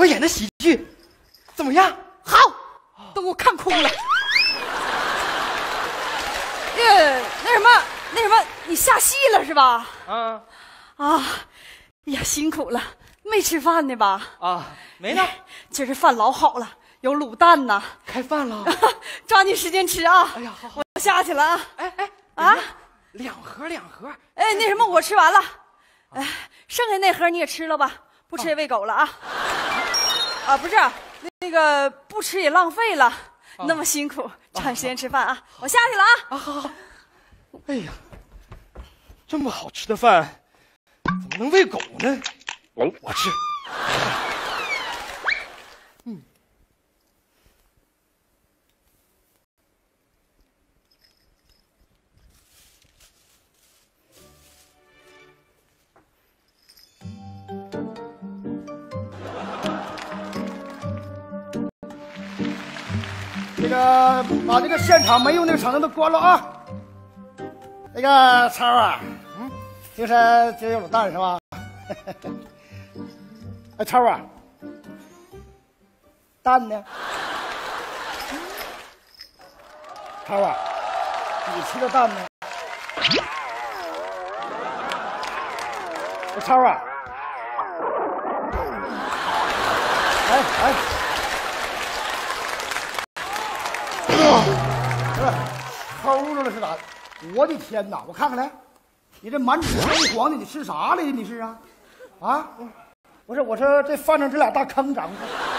我演的喜剧怎么样？ 好，都给我看哭了。那什么，你下戏了是吧？ 啊， 哎呀，辛苦了，没吃饭呢吧？ 啊，没呢。 今儿这饭老好了，有卤蛋呐。 开饭了， 抓紧时间吃啊！ 哎呀，好， 我下去了啊！ 啊，两盒。 哎，那什么，我吃完了。哎，剩下那盒你也吃了吧？不吃也喂狗了啊！啊，不是，那个不吃也浪费了，那么辛苦，抓紧时间吃饭啊！我下去了啊！ 好。哎呀，这么好吃的饭，怎么能喂狗呢？我吃。 这个把这个现场没用那个场灯都关了啊！那个超啊，听说今儿有卤蛋是吧？哎，超啊，蛋呢？超啊，你吃的蛋呢？哎，超啊，哎。齁着了是咋？我的天哪！我看看来，你这满嘴黑黄的，你吃啥来的？你是啊？啊？不是，我说这饭上这俩大坑长的。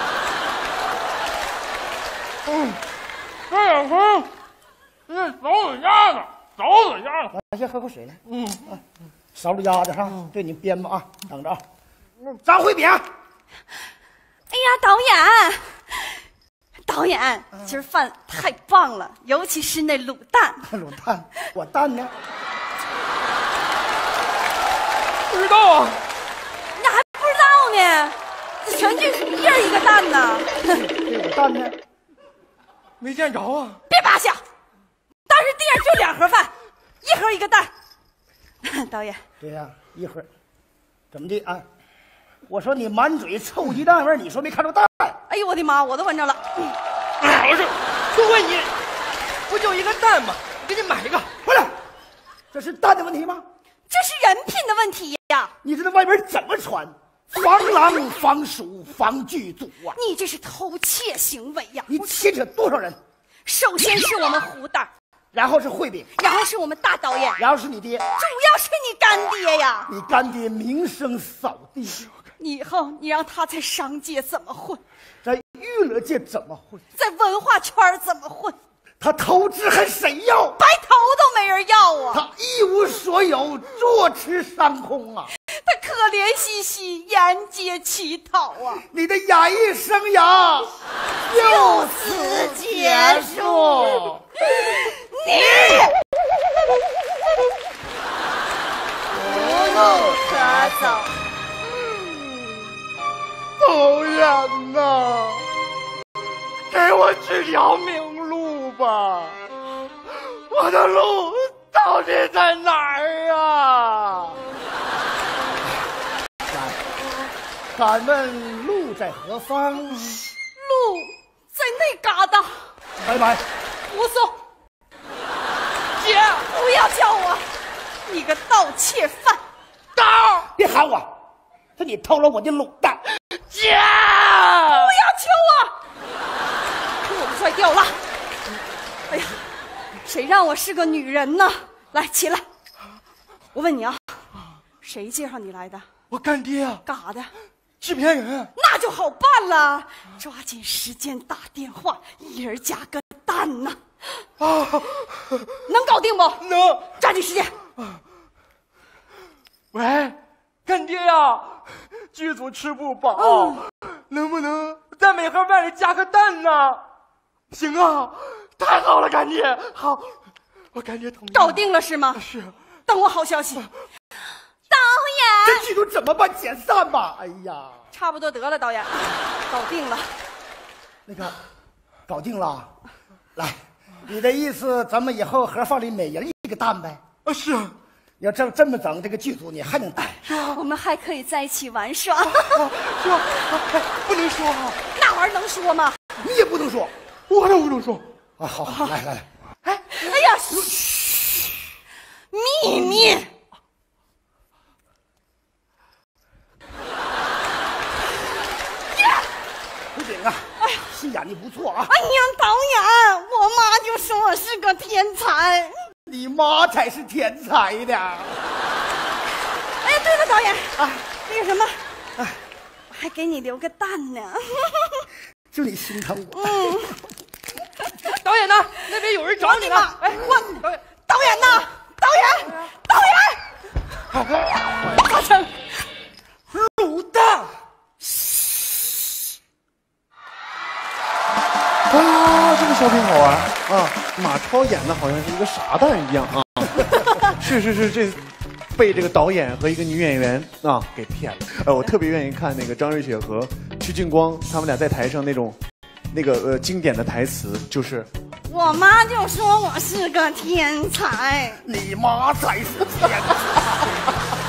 这两坑，这是早死鸭子， 来，先喝口水来。烧了鸭子哈，对你编吧啊，等着啊。张慧扁。 哎呀，导演，今儿饭太棒了，尤其是那卤蛋。 卤蛋，我蛋呢？ 不知道啊。 你还不知道呢？这全剧一人一个蛋呢。 这我蛋呢？ 没见着啊。 别扒瞎，当时地上就2盒饭，1盒1个蛋。导演， 对呀，一会儿怎么的啊？我说你满嘴臭鸡蛋味儿，你说没看着蛋？ 哎呦我的妈，我都闻着了。 不是，都问你，不就一个蛋吗？我给你买一个。 回来，这是蛋的问题吗？ 这是人品的问题呀！ 你知道外边怎么传？防狼、防鼠、防剧组啊！ 你这是偷窃行为呀！ 你牵扯多少人？ 首先是我们胡大， 然后是慧饼， 然后是我们大导演， 然后是你爹， 主要是你干爹呀！ 你干爹名声扫地， 你以后你让他在商界怎么混， 在娱乐界怎么混？ 在文化圈怎么混？ 他投资还谁要？ 白头都没人要啊！ 他一无所有，坐吃山空啊！ 他可怜兮兮，沿街乞讨啊！ 你的演艺生涯就此结束。 你无路可走。 导演呐，给我指条明路吧！我的路到底在哪儿啊？ 敢问路在何方？ 路在那旮瘩。 拜拜。 胡送。 姐， 不要叫我，你个盗窃犯！ 刀， 别喊我，是你偷了我的卤蛋。 姐， 不要求我，裤子摔掉了。哎呀，谁让我是个女人呢？来，起来。我问你啊，谁介绍你来的？ 我干爹啊， 干啥的？ 制片人。 那就好办了，抓紧时间打电话，一人加个蛋呢。 啊， 能搞定不？ 能。 抓紧时间。 喂，干爹呀，剧组吃不饱，能不能在每盒饭里加个蛋呢？行啊，太好了，干爹。好，我干爹同意。 搞定了是吗？ 是。 等我好消息。导演， 这剧组怎么办？解散吧！哎呀， 差不多得了，导演，搞定了。 那个，搞定了。来，你的意思，咱们以后盒饭里每人一个蛋呗？ 啊，是。 要这么整，这个剧组你还能待？ 我们还可以在一起玩耍。 是吧？不能说啊， 那玩意儿能说吗？ 你也不能说我也不能说。 啊！好，来， 哎呀，嘘，秘密。 不行啊！戏演的不错啊！ 哎呀，导演，我妈就说我是个天才。 你妈才是天才呢！ 哎，对了，导演啊，那个什么，我还给你留个蛋呢。 就你心疼我。 导演呢？那边有人找你呢。哎， 导演呢？导演，大成， 卤蛋。 啊，这个小品好玩啊！马超演的好像是一个傻蛋一样啊。是，这被这个导演和一个女演员啊给骗了。我特别愿意看那个张瑞雪和曲靖光他们俩在台上那个经典的台词，就是我妈就说我是个天才。 你妈才是天才。